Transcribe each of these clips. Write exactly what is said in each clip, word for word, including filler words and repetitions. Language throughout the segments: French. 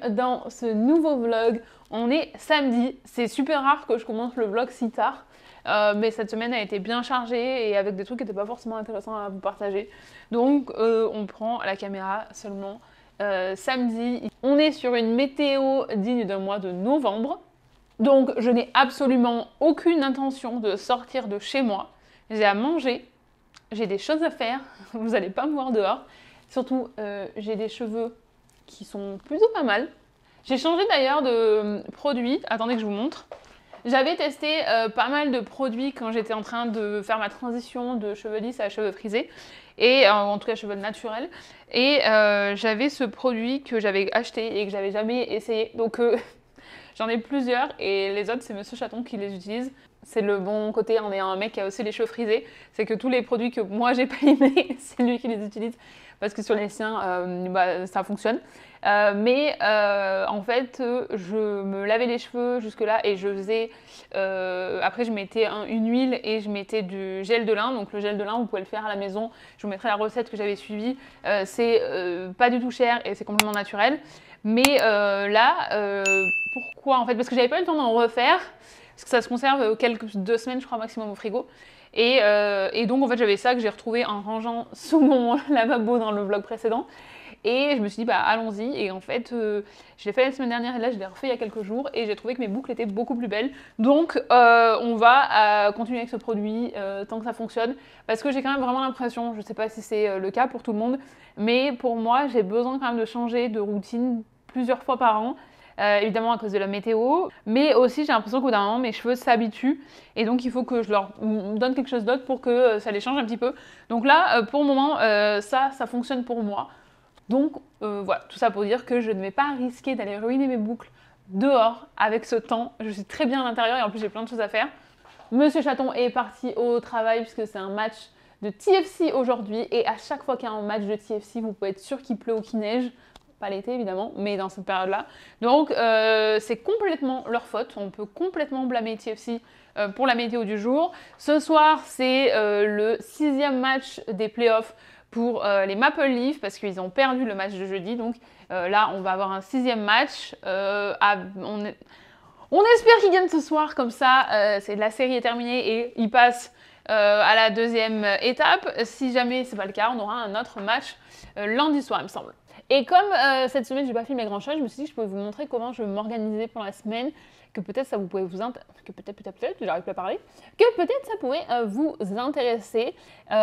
dans ce nouveau vlog. On est samedi, c'est super rare que je commence le vlog si tard, euh, mais cette semaine a été bien chargée et avec des trucs qui n'étaient pas forcément intéressants à vous partager. Donc euh, on prend la caméra seulement euh, samedi. On est sur une météo digne d'un mois de novembre, donc je n'ai absolument aucune intention de sortir de chez moi. J'ai à manger, j'ai des choses à faire, vous n'allez pas me voir dehors. Surtout, euh, j'ai des cheveux qui sont plutôt pas mal. J'ai changé d'ailleurs de produit, attendez que je vous montre. J'avais testé euh, pas mal de produits quand j'étais en train de faire ma transition de cheveux lisses à cheveux frisés, et euh, en tout cas cheveux naturels. Et euh, j'avais ce produit que j'avais acheté et que j'avais jamais essayé. Donc euh, j'en ai plusieurs et les autres c'est Monsieur Chaton qui les utilise. C'est le bon côté en ayant un mec qui a aussi les cheveux frisés, c'est que tous les produits que moi j'ai pas aimés, c'est lui qui les utilise parce que sur les siens euh, bah, ça fonctionne. Euh, mais euh, en fait je me lavais les cheveux jusque là et je faisais euh, après je mettais un, une huile et je mettais du gel de lin. Donc le gel de lin vous pouvez le faire à la maison, je vous mettrai la recette que j'avais suivie. Euh, c'est euh, pas du tout cher et c'est complètement naturel. Mais euh, là euh, pourquoi en fait, parce que j'avais pas eu le temps d'en refaire parce que ça se conserve quelques deux semaines je crois maximum au frigo. Et, euh, et donc en fait j'avais ça que j'ai retrouvé en rangeant sous mon lavabo dans le vlog précédent. Et je me suis dit, bah allons-y. Et en fait, euh, je l'ai fait la semaine dernière et là, je l'ai refait il y a quelques jours. Et j'ai trouvé que mes boucles étaient beaucoup plus belles. Donc, euh, on va euh, continuer avec ce produit euh, tant que ça fonctionne. Parce que j'ai quand même vraiment l'impression, je ne sais pas si c'est le cas pour tout le monde, mais pour moi, j'ai besoin quand même de changer de routine plusieurs fois par an. Euh, évidemment à cause de la météo, mais aussi j'ai l'impression qu'au bout d'un moment mes cheveux s'habituent et donc il faut que je leur donne quelque chose d'autre pour que ça les change un petit peu. Donc là, pour le moment, euh, ça, ça fonctionne pour moi. Donc euh, voilà, tout ça pour dire que je ne vais pas risquer d'aller ruiner mes boucles dehors avec ce temps. Je suis très bien à l'intérieur et en plus j'ai plein de choses à faire. Monsieur Chaton est parti au travail puisque c'est un match de T F C aujourd'hui et à chaque fois qu'il y a un match de T F C, vous pouvez être sûr qu'il pleut ou qu'il neige. Pas l'été évidemment, mais dans cette période-là. Donc euh, c'est complètement leur faute, on peut complètement blâmer T F C euh, pour la météo du jour. Ce soir, c'est euh, le sixième match des playoffs pour euh, les Maple Leafs parce qu'ils ont perdu le match de jeudi. Donc euh, là, on va avoir un sixième match. Euh, à, on, est, on espère qu'ils gagnent ce soir, comme ça, euh, c'est, la série est terminée et ils passent euh, à la deuxième étape. Si jamais c'est pas le cas, on aura un autre match euh, lundi soir, il me semble. Et comme euh, cette semaine, j'ai pas filmé grand chose, je me suis dit que je pouvais vous montrer comment je m'organisais pour la semaine, que peut-être ça vous pouvait vous intéresser, que peut-être, peut-être, peut-être, j'arrive plus à parler, que peut-être ça pouvait euh, vous intéresser.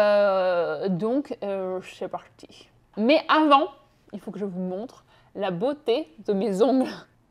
Euh, donc, euh, c'est parti. Mais avant, il faut que je vous montre la beauté de mes ongles.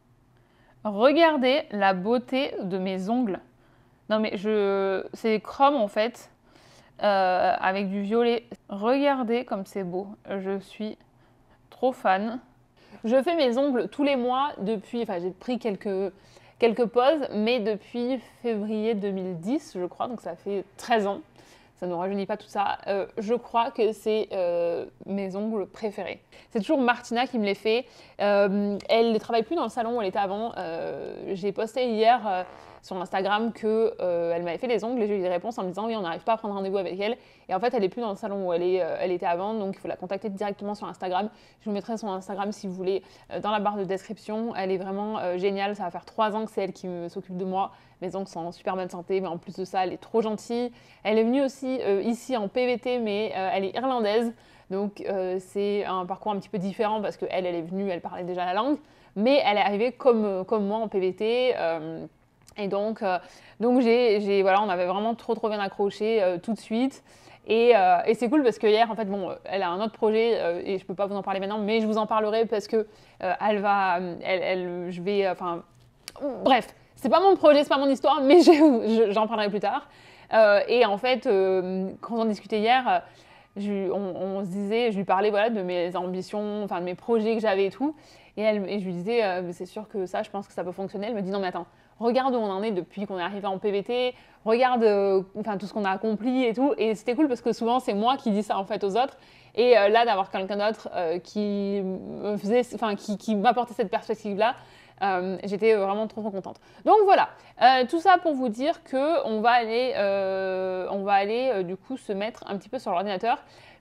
Regardez la beauté de mes ongles. Non mais je, c'est chrome en fait, euh, avec du violet. Regardez comme c'est beau. Je suis trop fan. Je fais mes ongles tous les mois depuis, enfin j'ai pris quelques, quelques pauses, mais depuis février deux mille dix, je crois, donc ça fait treize ans. Ça ne rajeunit pas tout ça. Euh, je crois que c'est euh, mes ongles préférés. C'est toujours Martina qui me les fait. Euh, elle ne travaille plus dans le salon où elle était avant. Euh, j'ai posté hier euh, sur Instagram qu'elle euh, m'avait fait les ongles et j'ai eu des réponses en me disant oui, on n'arrive pas à prendre rendez-vous avec elle. Et en fait, elle n'est plus dans le salon où elle, est, euh, elle était avant, donc il faut la contacter directement sur Instagram. Je vous mettrai son Instagram si vous voulez euh, dans la barre de description. Elle est vraiment euh, géniale. Ça va faire trois ans que c'est elle qui s'occupe de moi. Mes ongles sont en super bonne santé, mais en plus de ça, elle est trop gentille. Elle est venue aussi euh, ici en P V T, mais euh, elle est irlandaise. Donc euh, c'est un parcours un petit peu différent parce qu'elle, elle est venue, elle parlait déjà la langue. Mais elle est arrivée comme, comme moi en P V T. Euh, et donc, euh, donc j'ai, j'ai, voilà, on avait vraiment trop trop bien accroché euh, tout de suite. Et, euh, et c'est cool parce que hier, en fait, bon, elle a un autre projet euh, et je peux pas vous en parler maintenant, mais je vous en parlerai parce que euh, elle va, elle, elle, je vais, enfin, euh, bref. C'est pas mon projet, c'est pas mon histoire, mais j'en parlerai plus tard. Euh, et en fait, euh, quand on discutait hier, je, on, on se disait, je lui parlais voilà, de mes ambitions, enfin de mes projets que j'avais et tout. Et, elle, et je lui disais, euh, c'est sûr que ça, je pense que ça peut fonctionner. Elle me dit, non mais attends, regarde où on en est depuis qu'on est arrivé en P V T, regarde euh, enfin, tout ce qu'on a accompli et tout. Et c'était cool parce que souvent, c'est moi qui dis ça en fait aux autres. Et euh, là, d'avoir quelqu'un d'autre euh, qui me faisait, enfin, qui, qui m'apportait cette perspective-là, Euh, j'étais vraiment trop, trop contente. Donc voilà, euh, tout ça pour vous dire qu'on va aller, euh, on va aller euh, du coup se mettre un petit peu sur l'ordinateur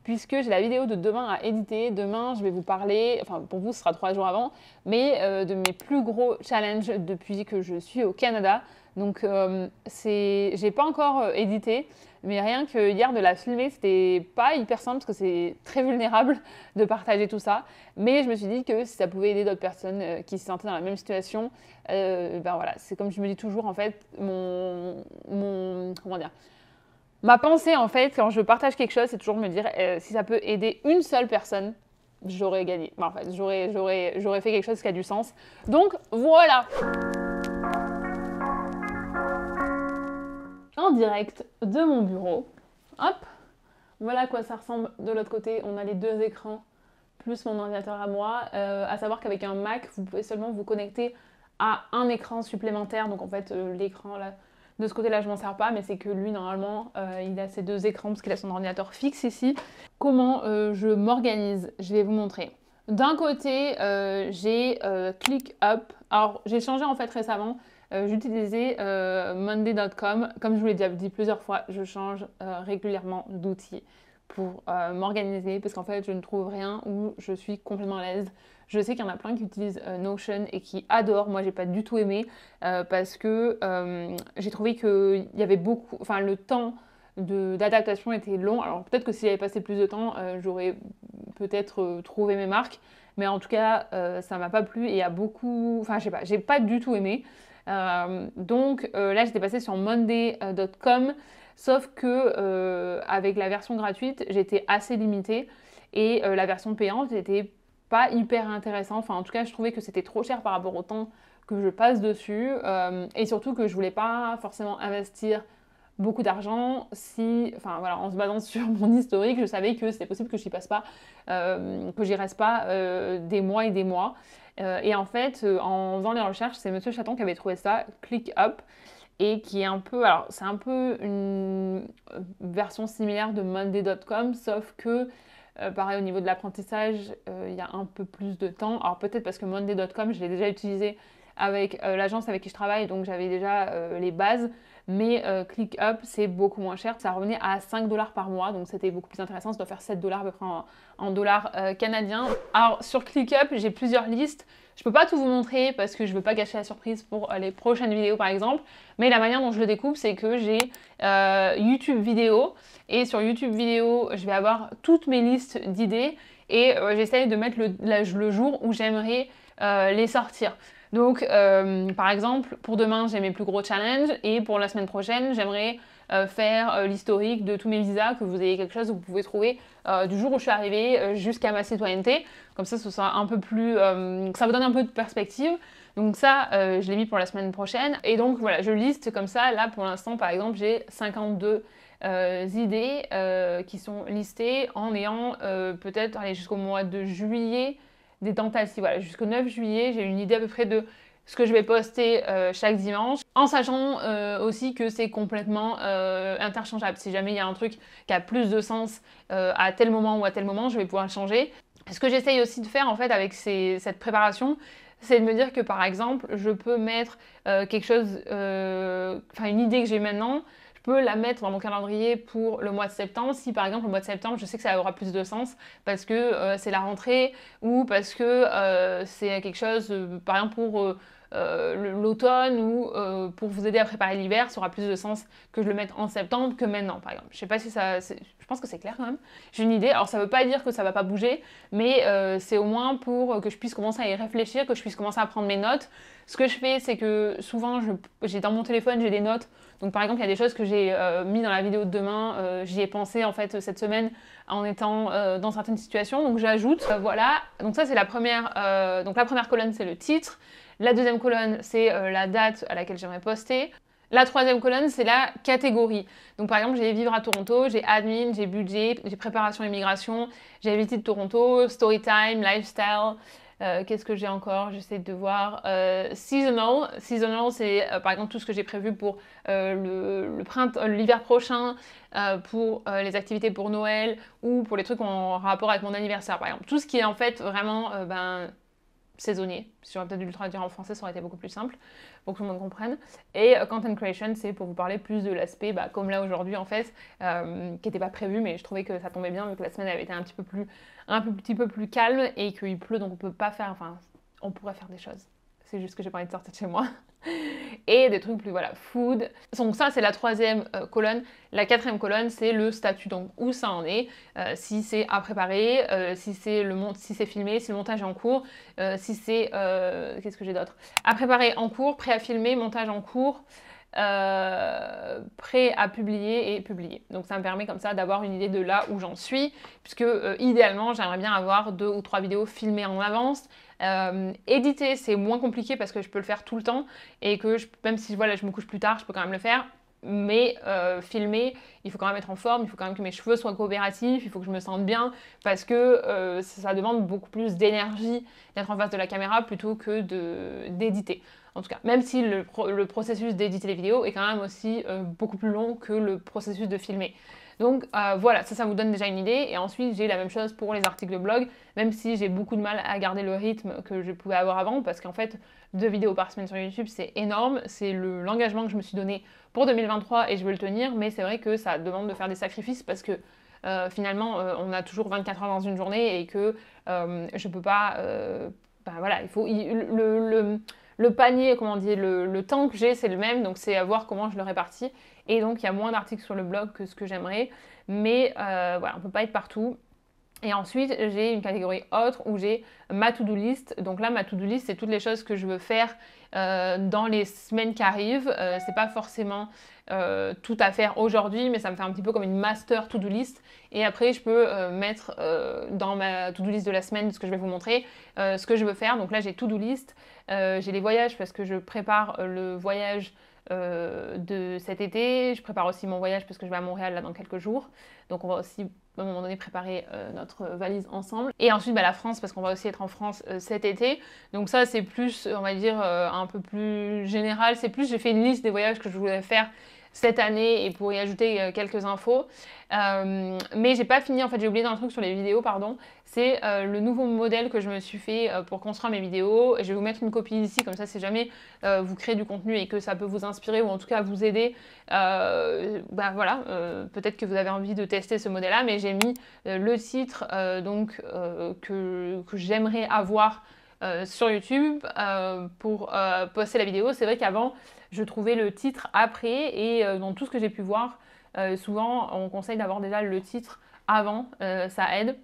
puisque j'ai la vidéo de demain à éditer. Demain, je vais vous parler, enfin pour vous, ce sera trois jours avant, mais euh, de mes plus gros challenges depuis que je suis au Canada. Donc, euh, j'ai pas encore euh, édité, mais rien que hier de la filmer, c'était pas hyper simple parce que c'est très vulnérable de partager tout ça. Mais je me suis dit que si ça pouvait aider d'autres personnes euh, qui se sentaient dans la même situation, euh, ben voilà, c'est comme je me dis toujours en fait, mon, mon comment dire, ma pensée en fait quand je partage quelque chose, c'est toujours me dire euh, si ça peut aider une seule personne, j'aurais gagné. Ben, en fait, j'aurais, j'aurais, j'aurais fait quelque chose qui a du sens. Donc voilà. En direct de mon bureau. Hop, voilà à quoi ça ressemble de l'autre côté. On a les deux écrans plus mon ordinateur à moi. Euh, à savoir qu'avec un Mac, vous pouvez seulement vous connecter à un écran supplémentaire. Donc en fait, euh, l'écran là, de ce côté-là, je m'en sers pas, mais c'est que lui, normalement, euh, il a ses deux écrans parce qu'il a son ordinateur fixe ici. Comment euh, je m'organise? Je vais vous montrer. D'un côté, euh, j'ai euh, ClickUp. Alors, j'ai changé en fait récemment. Euh, J'utilisais euh, monday point com. Comme je vous l'ai déjà dit plusieurs fois, je change euh, régulièrement d'outils pour euh, m'organiser parce qu'en fait, je ne trouve rien où je suis complètement à l'aise. Je sais qu'il y en a plein qui utilisent euh, Notion et qui adorent. Moi, j'ai pas du tout aimé euh, parce que euh, j'ai trouvé qu'il y avait beaucoup, enfin, le temps d'adaptation était long. Alors peut-être que si j'avais passé plus de temps, euh, j'aurais peut-être euh, trouvé mes marques. Mais en tout cas, euh, ça m'a pas plu et il y a beaucoup, enfin, je sais pas, j'ai pas du tout aimé. Euh, donc euh, là, j'étais passée sur monday point com, sauf que euh, avec la version gratuite, j'étais assez limitée et euh, la version payante n'était pas hyper intéressante. Enfin, en tout cas, je trouvais que c'était trop cher par rapport au temps que je passe dessus euh, et surtout que je voulais pas forcément investir beaucoup d'argent si, enfin voilà, en se basant sur mon historique, je savais que c'était possible que je n'y passe pas, euh, que j'y reste pas euh, des mois et des mois. Euh, et en fait, euh, en faisant les recherches, c'est Monsieur Chaton qui avait trouvé ça, ClickUp, et qui est un peu, alors c'est un peu une version similaire de monday point com, sauf que euh, pareil au niveau de l'apprentissage, euh, il y a un peu plus de temps. Alors peut-être parce que monday point com, je l'ai déjà utilisé avec euh, l'agence avec qui je travaille, donc j'avais déjà euh, les bases. Mais euh, ClickUp, c'est beaucoup moins cher. Ça revenait à cinq dollars par mois, donc c'était beaucoup plus intéressant. Ça doit faire sept dollars à peu près en, en dollars euh, canadiens. Alors sur ClickUp, j'ai plusieurs listes. Je peux pas tout vous montrer parce que je veux pas gâcher la surprise pour euh, les prochaines vidéos par exemple. Mais la manière dont je le découpe, c'est que j'ai euh, YouTube vidéo. Et sur YouTube vidéo, je vais avoir toutes mes listes d'idées. Et euh, j'essaye de mettre le, la, le jour où j'aimerais euh, les sortir. Donc, euh, par exemple, pour demain, j'ai mes plus gros challenges et pour la semaine prochaine, j'aimerais euh, faire euh, l'historique de tous mes visas, que vous ayez quelque chose que vous pouvez trouver euh, du jour où je suis arrivée euh, jusqu'à ma citoyenneté. Comme ça, ce sera un peu plus, euh, ça vous donne un peu de perspective. Donc ça, euh, je l'ai mis pour la semaine prochaine. Et donc voilà, je liste comme ça. Là, pour l'instant, par exemple, j'ai cinquante-deux euh, idées euh, qui sont listées en ayant euh, peut-être jusqu'au mois de juillet. Des tentatives, voilà, jusqu'au neuf juillet, j'ai une idée à peu près de ce que je vais poster euh, chaque dimanche, en sachant euh, aussi que c'est complètement euh, interchangeable. Si jamais il y a un truc qui a plus de sens euh, à tel moment ou à tel moment, je vais pouvoir le changer. Ce que j'essaye aussi de faire en fait avec ces, cette préparation, c'est de me dire que par exemple, je peux mettre euh, quelque chose, euh, enfin une idée que j'ai maintenant, je peux la mettre dans mon calendrier pour le mois de septembre. Si par exemple le mois de septembre, je sais que ça aura plus de sens parce que euh, c'est la rentrée ou parce que euh, c'est quelque chose, euh, par exemple pour euh, euh, l'automne ou euh, pour vous aider à préparer l'hiver, ça aura plus de sens que je le mette en septembre que maintenant par exemple. Je sais pas si ça, je pense que c'est clair quand même. J'ai une idée, alors ça veut pas dire que ça va pas bouger, mais euh, c'est au moins pour que je puisse commencer à y réfléchir, que je puisse commencer à prendre mes notes. Ce que je fais, c'est que souvent, j'ai dans mon téléphone, j'ai des notes. Donc par exemple, il y a des choses que j'ai euh, mis dans la vidéo de demain, euh, j'y ai pensé en fait cette semaine en étant euh, dans certaines situations, donc j'ajoute, euh, voilà. Donc ça c'est la première, euh, donc la première colonne c'est le titre, la deuxième colonne c'est euh, la date à laquelle j'aimerais poster. La troisième colonne, c'est la catégorie. Donc par exemple, j'ai vivre à Toronto, j'ai admin, j'ai budget, j'ai préparation immigration, j'ai visite Toronto, storytime, lifestyle. Euh, Qu'est-ce que j'ai encore? J'essaie de voir. Euh, seasonal. Seasonal, c'est euh, par exemple tout ce que j'ai prévu pour euh, le, le printemps, l'hiver prochain, euh, pour euh, les activités pour Noël ou pour les trucs en rapport avec mon anniversaire, par exemple. Tout ce qui est en fait vraiment euh, ben, saisonnier. Si j'aurais peut-être dû le traduire en français, ça aurait été beaucoup plus simple pour que tout le monde comprenne. Et euh, content creation, c'est pour vous parler plus de l'aspect, bah, comme là aujourd'hui en fait, euh, qui n'était pas prévu, mais je trouvais que ça tombait bien vu que la semaine avait été un petit peu plus, un petit peu plus calme et qu'il pleut, donc on peut pas faire, enfin, on pourrait faire des choses. C'est juste que j'ai pas envie de sortir de chez moi. Et des trucs plus, voilà, food. Donc ça, c'est la troisième euh, colonne. La quatrième colonne, c'est le statut, donc où ça en est, euh, si c'est à préparer, euh, si c'est le mont si c'est filmé, si le montage est en cours, euh, si c'est, euh, qu'est-ce que j'ai d'autre? À préparer en cours, prêt à filmer, montage en cours, euh, prêt à publier et publier. Donc ça me permet comme ça d'avoir une idée de là où j'en suis, puisque euh, idéalement, j'aimerais bien avoir deux ou trois vidéos filmées en avance. Euh, éditer, c'est moins compliqué parce que je peux le faire tout le temps et que je, même si voilà, je me couche plus tard, je peux quand même le faire. Mais euh, filmer, il faut quand même être en forme, il faut quand même que mes cheveux soient coopératifs, il faut que je me sente bien parce que euh, ça demande beaucoup plus d'énergie d'être en face de la caméra plutôt que d'éditer. En tout cas, même si le, pro le processus d'éditer les vidéos est quand même aussi euh, beaucoup plus long que le processus de filmer. Donc euh, voilà, ça, ça vous donne déjà une idée. Et ensuite, j'ai la même chose pour les articles de blog, même si j'ai beaucoup de mal à garder le rythme que je pouvais avoir avant, parce qu'en fait, deux vidéos par semaine sur YouTube, c'est énorme. C'est l'engagement que je me suis donné pour deux mille vingt-trois et je veux le tenir, mais c'est vrai que ça demande de faire des sacrifices parce que euh, finalement, euh, on a toujours vingt-quatre heures dans une journée et que euh, je peux pas... Euh, ben voilà, il faut... Il, le, le, le panier, comment on dit, le, le temps que j'ai, c'est le même, donc c'est à voir comment je le répartis. Et donc, il y a moins d'articles sur le blog que ce que j'aimerais. Mais euh, voilà, on ne peut pas être partout. Et ensuite, j'ai une catégorie autre où j'ai ma to-do list. Donc là, ma to-do list, c'est toutes les choses que je veux faire euh, dans les semaines qui arrivent. Euh, c'est pas forcément euh, tout à faire aujourd'hui, mais ça me fait un petit peu comme une master to-do list. Et après, je peux euh, mettre euh, dans ma to-do list de la semaine, ce que je vais vous montrer, euh, ce que je veux faire. Donc là, j'ai to-do list. Euh, j'ai les voyages parce que je prépare le voyage Euh, de cet été. Je prépare aussi mon voyage parce que je vais à Montréal là dans quelques jours. Donc on va aussi à un moment donné préparer euh, notre valise ensemble. Et ensuite bah, la France parce qu'on va aussi être en France euh, cet été. Donc ça c'est plus, on va dire, euh, un peu plus général. C'est plus, j'ai fait une liste des voyages que je voulais faire cette année et pour y ajouter euh, quelques infos. Euh, mais j'ai pas fini, en fait j'ai oublié d'un truc sur les vidéos, pardon. C'est euh, le nouveau modèle que je me suis fait euh, pour construire mes vidéos. Je vais vous mettre une copie ici, comme ça si jamais euh, vous créez du contenu et que ça peut vous inspirer ou en tout cas vous aider, euh, bah voilà, euh, peut-être que vous avez envie de tester ce modèle-là, mais j'ai mis euh, le titre euh, donc euh, que, que j'aimerais avoir euh, sur YouTube euh, pour euh, poster la vidéo. C'est vrai qu'avant, je trouvais le titre après et euh, dans tout ce que j'ai pu voir, euh, souvent on conseille d'avoir déjà le titre avant, euh, ça aide.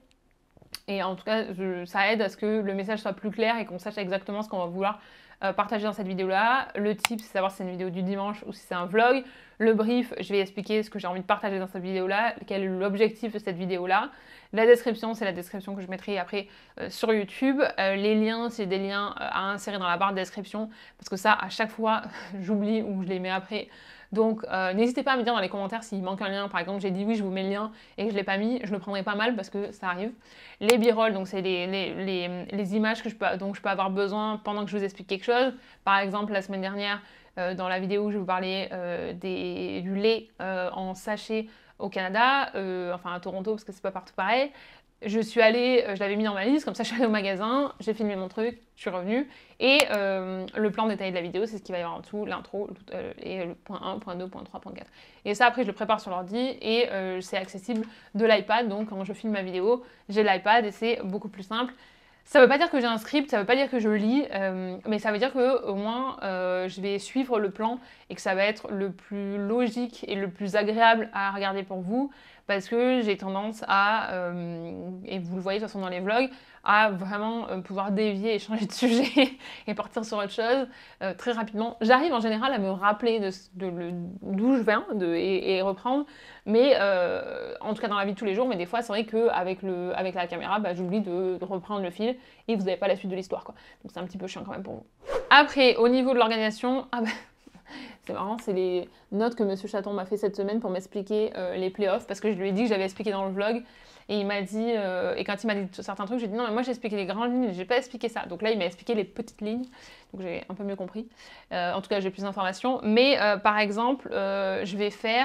Et en tout cas, je, ça aide à ce que le message soit plus clair et qu'on sache exactement ce qu'on va vouloir euh, partager dans cette vidéo-là. Le tip, c'est savoir si c'est une vidéo du dimanche ou si c'est un vlog. Le brief, je vais expliquer ce que j'ai envie de partager dans cette vidéo-là, quel est l'objectif de cette vidéo-là. La description, c'est la description que je mettrai après euh, sur YouTube. Euh, les liens, c'est des liens euh, à insérer dans la barre de description parce que ça, à chaque fois, j'oublie ou je les mets après. Donc euh, n'hésitez pas à me dire dans les commentaires s'il manque un lien. Par exemple, j'ai dit oui, je vous mets le lien et que je ne l'ai pas mis. Je le prendrai pas mal parce que ça arrive. Les b-roll, donc c'est les, les, les, les images que je peux, dont je peux avoir besoin pendant que je vous explique quelque chose. Par exemple, la semaine dernière, euh, dans la vidéo où je vous parlais euh, des, du lait euh, en sachet au Canada, euh, enfin à Toronto parce que c'est pas partout pareil. Je suis allée, je l'avais mis dans ma liste, comme ça je suis allée au magasin, j'ai filmé mon truc, je suis revenue. Et euh, le plan détaillé de la vidéo, c'est ce qu'il va y avoir en dessous, l'intro, euh, et le point un, point deux, point trois, point quatre. Et ça, après, je le prépare sur l'ordi et euh, c'est accessible de l'iPad. Donc, quand je filme ma vidéo, j'ai l'iPad et c'est beaucoup plus simple. Ça ne veut pas dire que j'ai un script, ça ne veut pas dire que je lis, euh, mais ça veut dire qu'au moins, euh, je vais suivre le plan et que ça va être le plus logique et le plus agréable à regarder pour vous. Parce que j'ai tendance à, euh, et vous le voyez de toute façon dans les vlogs, à vraiment euh, pouvoir dévier et changer de sujet et partir sur autre chose euh, très rapidement. J'arrive en général à me rappeler de, de, d'où je viens de, et, et reprendre, mais euh, en tout cas dans la vie de tous les jours, mais des fois c'est vrai qu'avec avec la caméra, bah, j'oublie de, de reprendre le fil et vous n'avez pas la suite de l'histoire, quoi. Donc c'est un petit peu chiant quand même pour vous. Après, au niveau de l'organisation, ah bah, c'est marrant, c'est les notes que Monsieur Chaton m'a fait cette semaine pour m'expliquer euh, les playoffs, parce que je lui ai dit que j'avais expliqué dans le vlog, et il m'a dit, euh, et quand il m'a dit certains trucs, j'ai dit non mais moi j'ai expliqué les grandes lignes, j'ai pas expliqué ça. Donc là il m'a expliqué les petites lignes, donc j'ai un peu mieux compris. Euh, en tout cas j'ai plus d'informations, mais euh, par exemple, euh, je vais faire,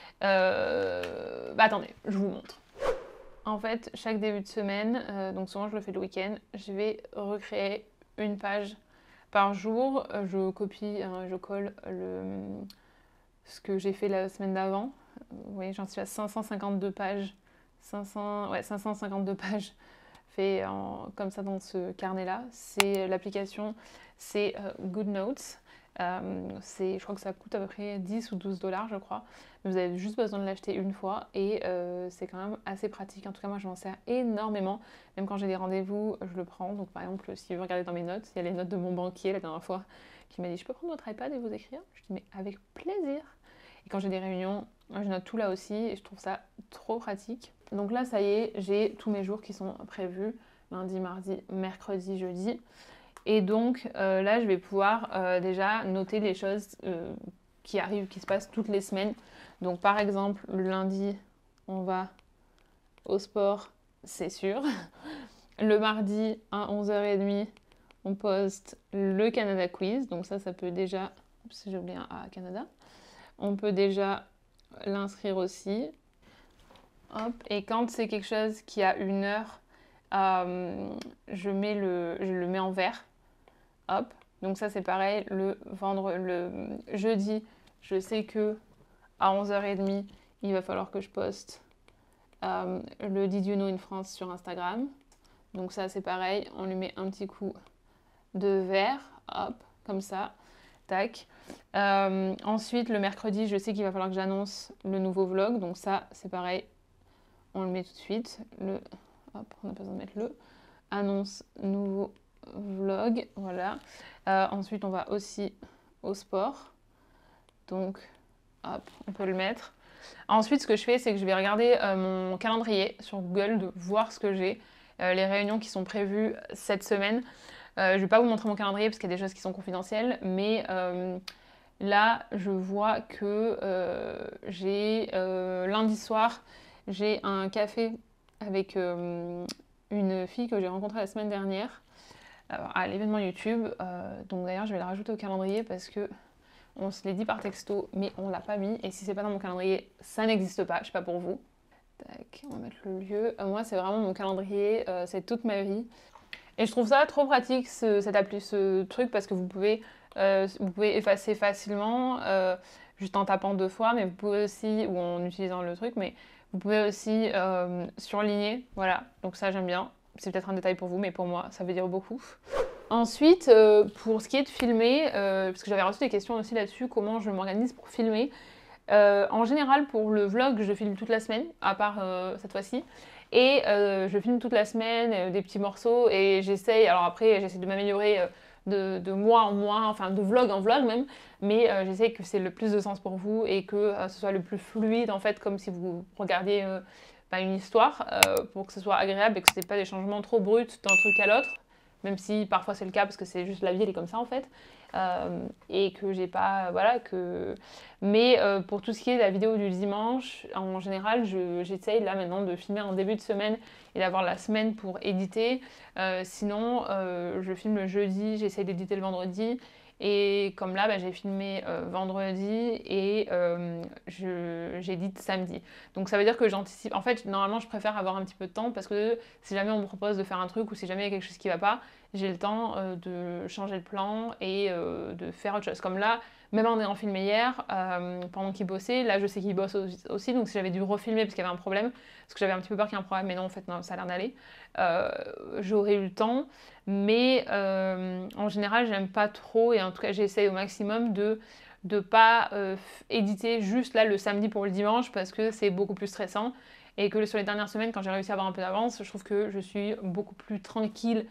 euh... bah attendez, je vous montre. En fait, chaque début de semaine, euh, donc souvent je le fais le week-end, je vais recréer une page par jour. Je copie, hein, je colle le, ce que j'ai fait la semaine d'avant. Vous voyez, j'en suis à cinq cent cinquante-deux pages. cinq cents, ouais, cinq cent cinquante-deux pages fait en, comme ça dans ce carnet-là. C'est l'application, c'est euh, GoodNotes. Euh, je crois que ça coûte à peu près dix ou douze dollars, je crois. Mais vous avez juste besoin de l'acheter une fois et euh, c'est quand même assez pratique. En tout cas, moi, je m'en sers énormément. Même quand j'ai des rendez-vous, je le prends. Donc, par exemple, si vous regardez dans mes notes, il y a les notes de mon banquier la dernière fois qui m'a dit « Je peux prendre votre iPad et vous écrire ?» Je dis « Mais avec plaisir !» Et quand j'ai des réunions, je note tout là aussi et je trouve ça trop pratique. Donc là, ça y est, j'ai tous mes jours qui sont prévus. Lundi, mardi, mercredi, jeudi. Et donc euh, là, je vais pouvoir euh, déjà noter les choses euh, qui arrivent, qui se passent toutes les semaines. Donc par exemple, le lundi, on va au sport, c'est sûr. Le mardi, à onze heures trente, on poste le Canada Quiz. Donc ça, ça peut déjà... Oups, j'ai oublié un A à Canada. On peut déjà l'inscrire aussi. Hop. Et quand c'est quelque chose qui a une heure, euh, je, mets le, je le mets en vert. Hop. Donc ça c'est pareil, le, vendre, le jeudi, je sais que à onze heures trente, il va falloir que je poste euh, le Did You Know in France sur Instagram. Donc ça c'est pareil, on lui met un petit coup de vert, hop, comme ça, tac. Euh, ensuite le mercredi, je sais qu'il va falloir que j'annonce le nouveau vlog, donc ça c'est pareil, on le met tout de suite. Le, hop, on n'a pas besoin de mettre le, annonce nouveau vlog, voilà. Euh, ensuite, on va aussi au sport. Donc, hop, on peut le mettre. Ensuite, ce que je fais, c'est que je vais regarder euh, mon calendrier sur Google, de voir ce que j'ai, euh, les réunions qui sont prévues cette semaine. Euh, je ne vais pas vous montrer mon calendrier parce qu'il y a des choses qui sont confidentielles, mais euh, là, je vois que euh, j'ai euh, lundi soir, j'ai un café avec euh, une fille que j'ai rencontrée la semaine dernière. Alors, à l'événement YouTube, euh, donc d'ailleurs je vais le rajouter au calendrier parce que on se l'est dit par texto mais on l'a pas mis et si c'est pas dans mon calendrier ça n'existe pas, je sais pas pour vous. Tac, on va mettre le lieu. Euh, moi c'est vraiment mon calendrier, euh, c'est toute ma vie et je trouve ça trop pratique ce, cette appli, ce truc parce que vous pouvez, euh, vous pouvez effacer facilement euh, juste en tapant deux fois mais vous pouvez aussi, ou en utilisant le truc, mais vous pouvez aussi euh, surligner, voilà, donc ça j'aime bien. C'est peut-être un détail pour vous, mais pour moi, ça veut dire beaucoup. Ensuite, euh, pour ce qui est de filmer, euh, parce que j'avais reçu des questions aussi là-dessus, comment je m'organise pour filmer. Euh, en général, pour le vlog, je filme toute la semaine, à part euh, cette fois-ci. Et euh, je filme toute la semaine, euh, des petits morceaux, et j'essaye, alors après, j'essaie de m'améliorer euh, de, de mois en mois, enfin de vlog en vlog même, mais euh, j'essaie que c'est le plus de sens pour vous et que euh, ce soit le plus fluide, en fait, comme si vous regardiez... Euh, une histoire euh, pour que ce soit agréable et que ce n'est pas des changements trop bruts d'un truc à l'autre, même si parfois c'est le cas parce que c'est juste la vie elle est comme ça en fait, euh, et que j'ai pas, voilà, que... Mais euh, pour tout ce qui est la vidéo du dimanche, en général j'essaye là maintenant de filmer en début de semaine et d'avoir la semaine pour éditer, euh, sinon euh, je filme le jeudi, j'essaye d'éditer le vendredi. Et comme là, bah, j'ai filmé euh, vendredi et euh, j'édite samedi. Donc ça veut dire que j'anticipe. En fait, normalement, je préfère avoir un petit peu de temps parce que si jamais on me propose de faire un truc ou si jamais il y a quelque chose qui ne va pas, j'ai le temps euh, de changer de plan et euh, de faire autre chose. Comme là, même en ayant filmé hier, euh, pendant qu'il bossait, là je sais qu'il bosse aussi, donc si j'avais dû refilmer parce qu'il y avait un problème, parce que j'avais un petit peu peur qu'il y ait un problème, mais non, en fait, non, ça a l'air d'aller, euh, j'aurais eu le temps. Mais euh, en général, j'aime pas trop, et en tout cas, j'essaye au maximum de ne pas euh, éditer juste là le samedi pour le dimanche parce que c'est beaucoup plus stressant. Et que sur les dernières semaines, quand j'ai réussi à avoir un peu d'avance, je trouve que je suis beaucoup plus tranquille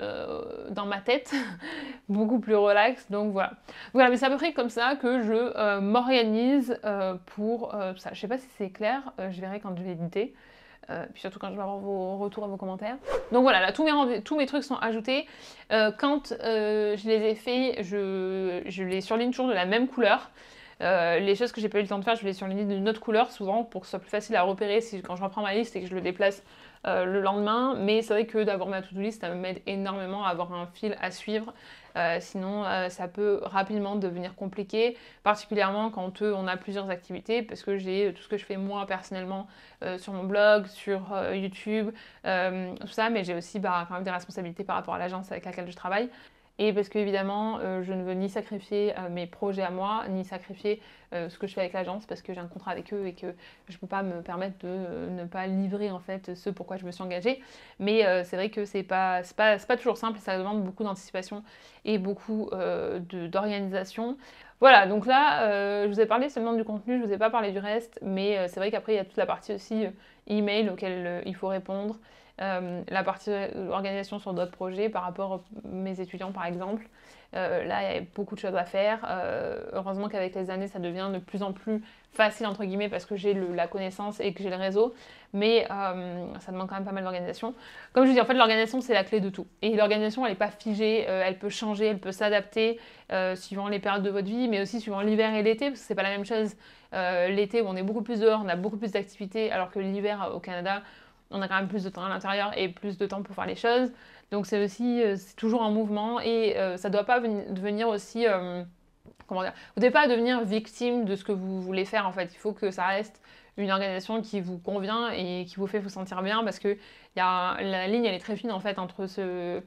euh, dans ma tête, beaucoup plus relax. Donc voilà. Voilà, mais c'est à peu près comme ça que je euh, m'organise euh, pour euh, ça. Je sais pas si c'est clair, euh, je verrai quand je vais éditer. Euh, puis surtout quand je vais avoir vos retours et vos commentaires. Donc voilà, là tous mes, tous mes trucs sont ajoutés. Euh, quand euh, je les ai faits, je, je les surligne toujours de la même couleur. Euh, les choses que j'ai pas eu le temps de faire, je les surligne d'une autre couleur souvent pour que ce soit plus facile à repérer si, quand je reprends ma liste et que je le déplace euh, le lendemain. Mais c'est vrai que d'avoir ma to-do list, ça m'aide énormément à avoir un fil à suivre. Euh, sinon, euh, ça peut rapidement devenir compliqué, particulièrement quand euh, on a plusieurs activités, parce que j'ai tout ce que je fais moi personnellement euh, sur mon blog, sur euh, YouTube, euh, tout ça, mais j'ai aussi bah, quand même des responsabilités par rapport à l'agence avec laquelle je travaille. et parce qu'évidemment, euh, je ne veux ni sacrifier euh, mes projets à moi, ni sacrifier euh, ce que je fais avec l'agence, parce que j'ai un contrat avec eux et que je ne peux pas me permettre de euh, ne pas livrer en fait ce pourquoi je me suis engagée. Mais euh, c'est vrai que c'est pas, c'est pas, c'est pas toujours simple, et ça demande beaucoup d'anticipation et beaucoup euh, d'organisation. Voilà, donc là, euh, je vous ai parlé seulement du contenu, je vous ai pas parlé du reste, mais euh, c'est vrai qu'après, il y a toute la partie aussi euh, email auquel euh, il faut répondre, euh, la partie organisation sur d'autres projets par rapport à mes étudiants, par exemple. Euh, là, il y a beaucoup de choses à faire. Euh, heureusement qu'avec les années, ça devient de plus en plus facile, entre guillemets, parce que j'ai la connaissance et que j'ai le réseau, mais euh, ça demande quand même pas mal d'organisation. Comme je vous dis, en fait, l'organisation, c'est la clé de tout. Et l'organisation, elle n'est pas figée, euh, elle peut changer, elle peut s'adapter euh, suivant les périodes de votre vie, mais aussi suivant l'hiver et l'été, parce que c'est pas la même chose. Euh, l'été, où on est beaucoup plus dehors, on a beaucoup plus d'activités, alors que l'hiver, au Canada, on a quand même plus de temps à l'intérieur et plus de temps pour faire les choses. Donc c'est aussi, euh, c'est toujours un mouvement, et euh, ça ne doit pas devenir aussi... Euh, comment dire, vous ne devez pas devenir victime de ce que vous voulez faire, en fait. Il faut que ça reste une organisation qui vous convient et qui vous fait vous sentir bien, parce que y a, la ligne, elle est très fine, en fait, entre ce...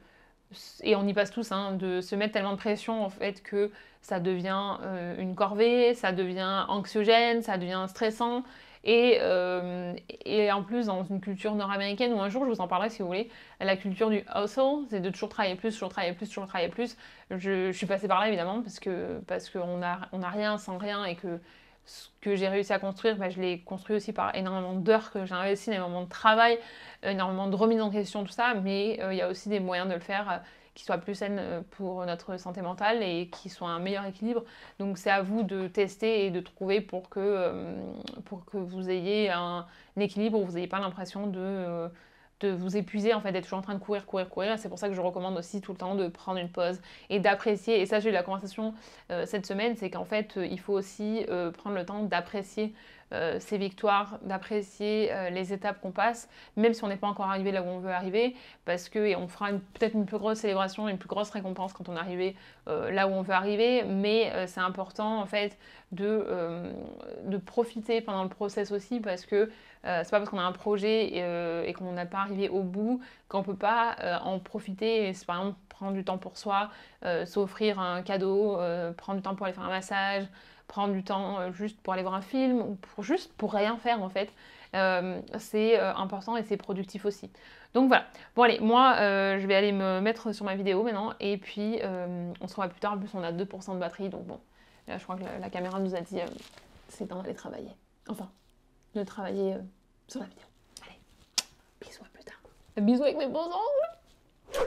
Et on y passe tous, hein, de se mettre tellement de pression, en fait, que ça devient euh, une corvée, ça devient anxiogène, ça devient stressant. Et, euh, et en plus, dans une culture nord-américaine, où un jour, je vous en parlerai si vous voulez, la culture du hustle, c'est de toujours travailler plus, toujours travailler plus, toujours travailler plus. Je, je suis passée par là, évidemment, parce que parce qu'on n'a on a rien sans rien, et que ce que j'ai réussi à construire, bah, je l'ai construit aussi par énormément d'heures que j'ai investi, énormément de travail, énormément de remise en question, tout ça. Mais euh, il y a aussi des moyens de le faire euh, qui soient plus saines pour notre santé mentale et qui soient un meilleur équilibre. Donc c'est à vous de tester et de trouver pour que, euh, pour que vous ayez un, un équilibre, où vous n'ayez pas l'impression de, euh, de vous épuiser, en fait, d'être toujours en train de courir, courir, courir. C'est pour ça que je recommande aussi tout le temps de prendre une pause et d'apprécier. Et ça, j'ai eu la conversation euh, cette semaine, c'est qu'en fait, euh, il faut aussi euh, prendre le temps d'apprécier Euh, ses victoires, d'apprécier euh, les étapes qu'on passe, même si on n'est pas encore arrivé là où on veut arriver, parce que, et on fera peut-être une plus grosse célébration, une plus grosse récompense quand on est arrivé euh, là où on veut arriver, mais euh, c'est important, en fait, de, euh, de profiter pendant le process aussi, parce que euh, c'est pas parce qu'on a un projet et, euh, et qu'on n'a pas arrivé au bout qu'on peut pas euh, en profiter, et par exemple prendre du temps pour soi, euh, s'offrir un cadeau, euh, prendre du temps pour aller faire un massage, prendre du temps euh, juste pour aller voir un film, ou pour, juste pour rien faire, en fait. Euh, c'est euh, important et c'est productif aussi. Donc voilà. Bon allez, moi euh, je vais aller me mettre sur ma vidéo maintenant, et puis euh, on se revoit plus tard. En plus on a deux pour cent de batterie, donc bon, là je crois que la, la caméra nous a dit euh, c'est temps d'aller travailler. Enfin, de travailler euh, sur la vidéo. Allez, bisous, à plus tard. Bisous avec mes beaux ongles.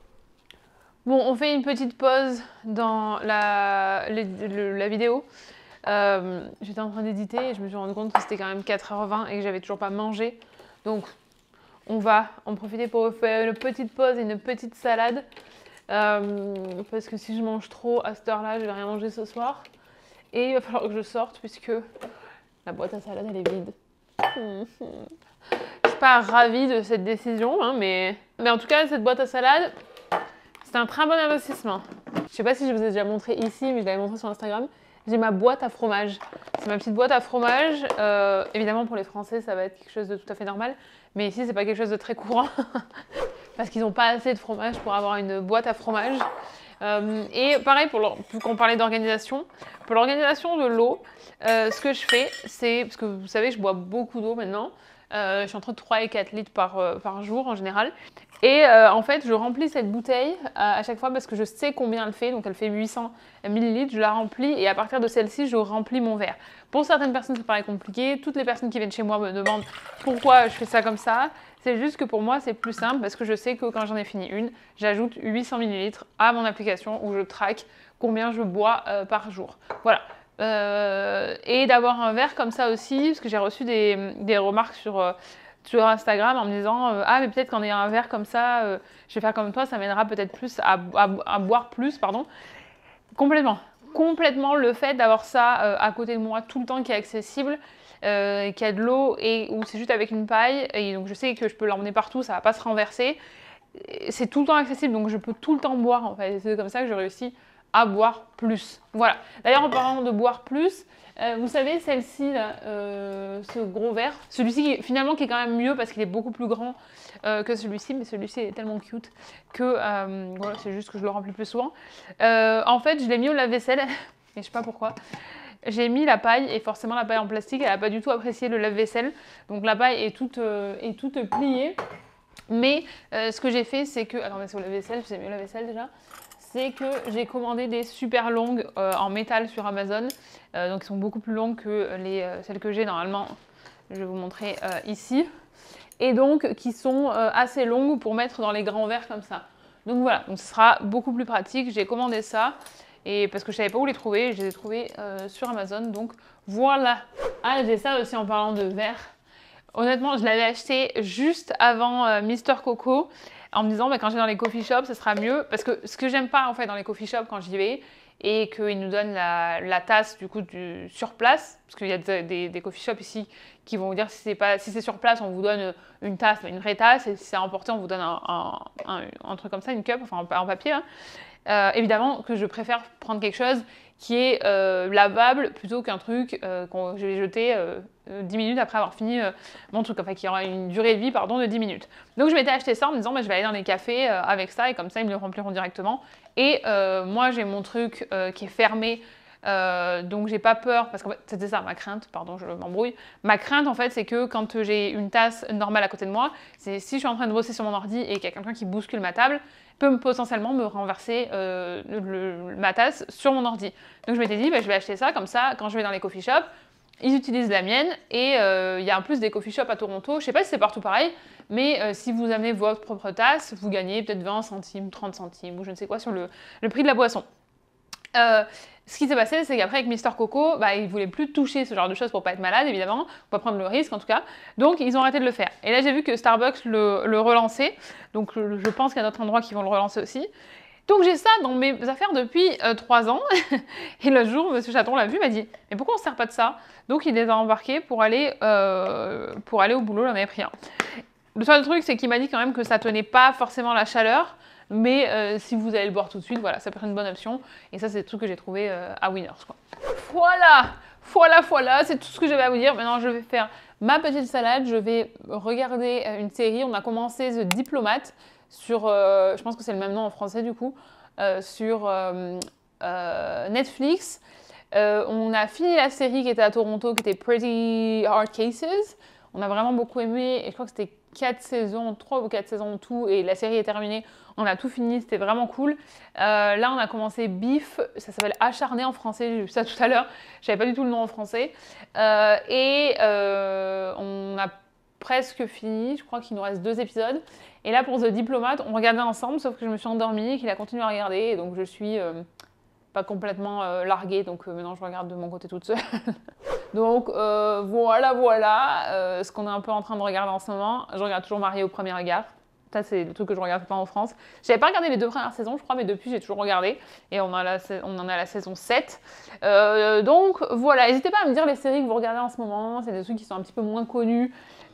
Bon, on fait une petite pause dans la, les, le, la vidéo. Euh, J'étais en train d'éditer et je me suis rendu compte que c'était quand même quatre heures vingt et que j'avais toujours pas mangé. Donc, on va en profiter pour faire une petite pause et une petite salade. Euh, parce que si je mange trop à cette heure-là, je vais rien manger ce soir. Et il va falloir que je sorte puisque la boîte à salade, elle est vide. Je suis pas ravie de cette décision, hein, mais... mais en tout cas, cette boîte à salade... c'est un très bon investissement. Je sais pas si je vous ai déjà montré ici, mais je l'avais montré sur Instagram. J'ai ma boîte à fromage. C'est ma petite boîte à fromage. Euh, évidemment, pour les Français, ça va être quelque chose de tout à fait normal. Mais ici, c'est pas quelque chose de très courant. Parce qu'ils n'ont pas assez de fromage pour avoir une boîte à fromage. Euh, et pareil, pour vu qu'on parlait d'organisation, pour l'organisation de l'eau, euh, ce que je fais, c'est... parce que vous savez, je bois beaucoup d'eau maintenant. Euh, je suis entre trois et quatre litres par, euh, par jour en général. Et euh, en fait, je remplis cette bouteille à, à chaque fois parce que je sais combien elle fait. Donc elle fait huit cents millilitres, je la remplis et à partir de celle-ci, je remplis mon verre. Pour certaines personnes, ça paraît compliqué. Toutes les personnes qui viennent chez moi me demandent pourquoi je fais ça comme ça. C'est juste que pour moi, c'est plus simple parce que je sais que quand j'en ai fini une, j'ajoute huit cents millilitres à mon application où je traque combien je bois euh, par jour. Voilà. Euh, et d'avoir un verre comme ça aussi, parce que j'ai reçu des, des remarques sur, euh, sur Instagram en me disant euh, ah mais peut-être qu'en ayant un verre comme ça, euh, je vais faire comme toi, ça m'aidera peut-être plus à, à, à boire plus, pardon. Complètement, complètement le fait d'avoir ça euh, à côté de moi tout le temps qui est accessible, euh, qui a de l'eau et où c'est juste avec une paille, et donc je sais que je peux l'emmener partout, ça va pas se renverser. C'est tout le temps accessible, donc je peux tout le temps boire en fait. C'est comme ça que je réussis à boire plus. Voilà. D'ailleurs, en parlant de boire plus, euh, vous savez, celle-ci, euh, ce gros verre, celui-ci finalement qui est quand même mieux parce qu'il est beaucoup plus grand euh, que celui-ci, mais celui-ci est tellement cute que euh, voilà, c'est juste que je le remplis plus souvent. Euh, en fait, je l'ai mis au lave-vaisselle, et je sais pas pourquoi. J'ai mis la paille, et forcément la paille en plastique, elle n'a pas du tout apprécié le lave-vaisselle. Donc la paille est toute, euh, est toute pliée. Mais euh, ce que j'ai fait, c'est que... Attendez, c'est au lave-vaisselle, je vous ai mis au lave-vaisselle déjà. C'est que j'ai commandé des super longues euh, en métal sur Amazon. Euh, donc, ils sont beaucoup plus longues que les, euh, celles que j'ai normalement. Je vais vous montrer euh, ici. Et donc, qui sont euh, assez longues pour mettre dans les grands verres comme ça. Donc voilà, donc ce sera beaucoup plus pratique. J'ai commandé ça. Et parce que je savais pas où les trouver, je les ai trouvés euh, sur Amazon. Donc voilà. Ah, j'ai ça aussi en parlant de verre. Honnêtement, je l'avais acheté juste avant euh, Mister Coco en me disant bah, quand je vais dans les coffee shops, ce sera mieux. Parce que ce que j'aime pas en fait dans les coffee shops quand j'y vais et qu'ils nous donnent la, la tasse du coup du, sur place, parce qu'il y a des, des, des coffee shops ici qui vont vous dire si c'est pas si c'est sur place, on vous donne une tasse, une vraie tasse, et si c'est emporté, on vous donne un, un, un, un truc comme ça, une cup, enfin en papier. Hein. Euh, évidemment que je préfère prendre quelque chose qui est euh, lavable plutôt qu'un truc euh, que je vais jeter euh, dix minutes après avoir fini euh, mon truc, enfin qui aura une durée de vie pardon, de dix minutes. Donc je m'étais acheté ça en me disant bah, je vais aller dans les cafés euh, avec ça et comme ça ils me le rempliront directement. Et euh, moi j'ai mon truc euh, qui est fermé. Euh, donc j'ai pas peur, parce qu'en fait c'était ça ma crainte, pardon je m'embrouille. Ma crainte en fait c'est que quand j'ai une tasse normale à côté de moi, c'est si je suis en train de bosser sur mon ordi et qu'il y a quelqu'un qui bouscule ma table, peut potentiellement me renverser euh, le, ma tasse sur mon ordi. Donc je m'étais dit bah, je vais acheter ça, comme ça quand je vais dans les coffee shops, ils utilisent la mienne. Et il euh, y a en plus des coffee shops à Toronto, je sais pas si c'est partout pareil, mais euh, si vous amenez votre propre tasse, vous gagnez peut-être vingt centimes, trente centimes ou je ne sais quoi sur le, le prix de la boisson. Euh, ce qui s'est passé, c'est qu'après avec Mister Coco, bah, ils ne voulaient plus toucher ce genre de choses pour pas être malade, évidemment, pour pas prendre le risque en tout cas. Donc ils ont arrêté de le faire. Et là j'ai vu que Starbucks le, le relançait, donc je pense qu'il y a d'autres endroits qui vont le relancer aussi. Donc j'ai ça dans mes affaires depuis euh, trois ans. Et le jour, M. Chaton l'a vu, m'a dit « Mais pourquoi on ne sert pas de ça ?» Donc il les a embarqués pour aller, euh, pour aller au boulot, il en avait pris un. Le seul truc, c'est qu'il m'a dit quand même que ça tenait pas forcément la chaleur. Mais euh, si vous allez le boire tout de suite, voilà, ça peut être une bonne option. Et ça, c'est le truc que j'ai trouvé euh, à Winners, quoi. Voilà, voilà, voilà, c'est tout ce que j'avais à vous dire. Maintenant, je vais faire ma petite salade. Je vais regarder une série. On a commencé The Diplomate sur, euh, je pense que c'est le même nom en français du coup, euh, sur euh, euh, Netflix. Euh, on a fini la série qui était à Toronto, qui était Pretty Hard Cases. On a vraiment beaucoup aimé, et je crois que c'était quatre saisons, trois ou quatre saisons en tout, et la série est terminée. On a tout fini, c'était vraiment cool. Euh, là, on a commencé Beef, ça s'appelle Acharné en français, j'ai vu ça tout à l'heure. Je savais pas du tout le nom en français. Euh, et euh, on a presque fini, je crois qu'il nous reste deux épisodes. Et là, pour The Diplomate, on regardait ensemble, sauf que je me suis endormie et qu'il a continué à regarder, et donc je suis euh, pas complètement euh, larguée, donc euh, maintenant je regarde de mon côté toute seule. Donc euh, voilà, voilà euh, ce qu'on est un peu en train de regarder en ce moment. Je regarde toujours Mariée au premier regard. Ça, c'est le truc que je regarde pas en France. J'avais pas regardé les deux premières saisons, je crois, mais depuis, j'ai toujours regardé. Et on, a la, on en a la saison sept. Euh, donc voilà, n'hésitez pas à me dire les séries que vous regardez en ce moment. C'est des trucs qui sont un petit peu moins connus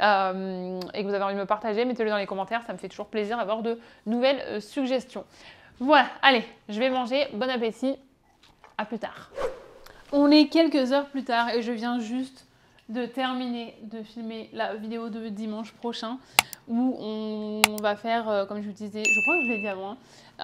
euh, et que vous avez envie de me partager. Mettez-le dans les commentaires, ça me fait toujours plaisir d'avoir de nouvelles euh, suggestions. Voilà, allez, je vais manger. Bon appétit. À plus tard. On est quelques heures plus tard et je viens juste de terminer de filmer la vidéo de dimanche prochain où on va faire, euh, comme je vous disais, je crois que je l'ai dit avant,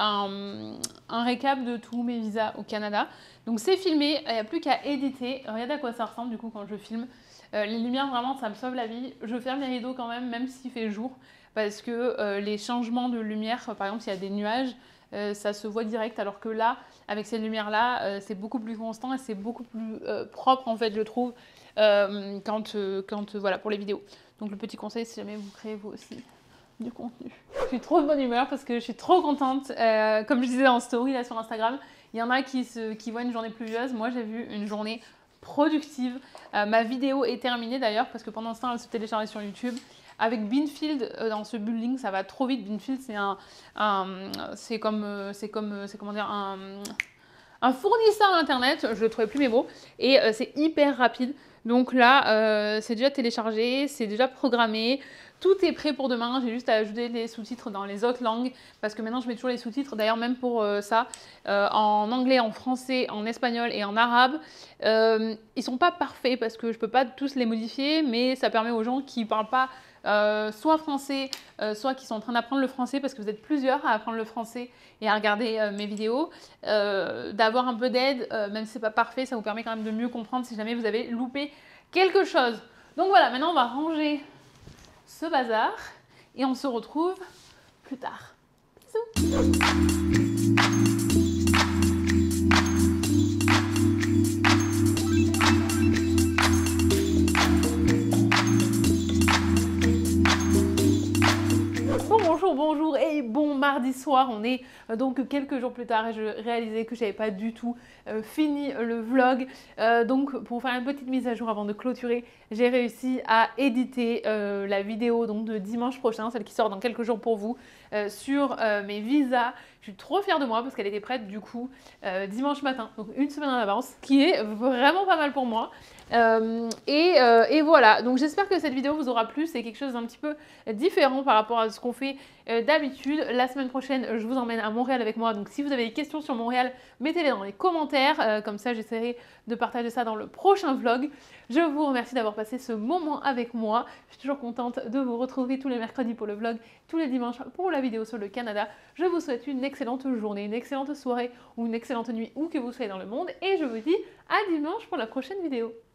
un, un récap de tous mes visas au Canada. Donc c'est filmé, il n'y a plus qu'à éditer. Regardez à quoi ça ressemble du coup quand je filme. Euh, les lumières, vraiment, ça me sauve la vie. Je ferme les rideaux quand même, même s'il fait jour, parce que euh, les changements de lumière, par exemple s'il y a des nuages, Euh, ça se voit direct, alors que là, avec ces lumières-là, euh, c'est beaucoup plus constant et c'est beaucoup plus euh, propre, en fait, je trouve, euh, quand, euh, quand euh, voilà, pour les vidéos. Donc le petit conseil, si jamais vous créez vous aussi du contenu. Je suis trop de bonne humeur parce que je suis trop contente. Euh, comme je disais en story là sur Instagram, il y en a qui, se, qui voient une journée pluvieuse. Moi, j'ai vu une journée productive. Euh, ma vidéo est terminée d'ailleurs parce que pendant ce temps, elle se téléchargeait sur YouTube. Avec Binfield, euh, dans ce building, ça va trop vite. Binfield, c'est un, un c'est comme, c'est comme, c'est comment dire, un, un fournisseur internet, je ne trouvais plus mes mots, et euh, c'est hyper rapide. Donc là, euh, c'est déjà téléchargé, c'est déjà programmé, tout est prêt pour demain. J'ai juste à ajouter les sous-titres dans les autres langues, parce que maintenant je mets toujours les sous-titres, d'ailleurs même pour euh, ça, euh, en anglais, en français, en espagnol et en arabe. Euh, ils sont pas parfaits, parce que je peux pas tous les modifier, mais ça permet aux gens qui parlent pas Euh, soit français, euh, soit qui sont en train d'apprendre le français, parce que vous êtes plusieurs à apprendre le français et à regarder euh, mes vidéos, euh, d'avoir un peu d'aide, euh, même si c'est pas parfait, ça vous permet quand même de mieux comprendre si jamais vous avez loupé quelque chose. Donc voilà, maintenant on va ranger ce bazar et on se retrouve plus tard. Bisous. Bonjour, bonjour et bon mardi soir, on est euh, donc quelques jours plus tard et je réalisais que j'avais pas du tout euh, fini le vlog. Euh, donc pour faire une petite mise à jour avant de clôturer, j'ai réussi à éditer euh, la vidéo donc, de dimanche prochain, celle qui sort dans quelques jours pour vous, euh, sur euh, mes visas. Je suis trop fière de moi parce qu'elle était prête du coup euh, dimanche matin, donc une semaine en avance, qui est vraiment pas mal pour moi. Euh, et, euh, et voilà, donc j'espère que cette vidéo vous aura plu, c'est quelque chose d'un petit peu différent par rapport à ce qu'on fait euh, d'habitude. La semaine prochaine, je vous emmène à Montréal avec moi, donc si vous avez des questions sur Montréal, mettez-les dans les commentaires, euh, comme ça j'essaierai de partager ça dans le prochain vlog. Je vous remercie d'avoir passé ce moment avec moi, je suis toujours contente de vous retrouver tous les mercredis pour le vlog, tous les dimanches pour la vidéo sur le Canada. Je vous souhaite une excellente journée, une excellente soirée ou une excellente nuit où que vous soyez dans le monde et je vous dis à dimanche pour la prochaine vidéo.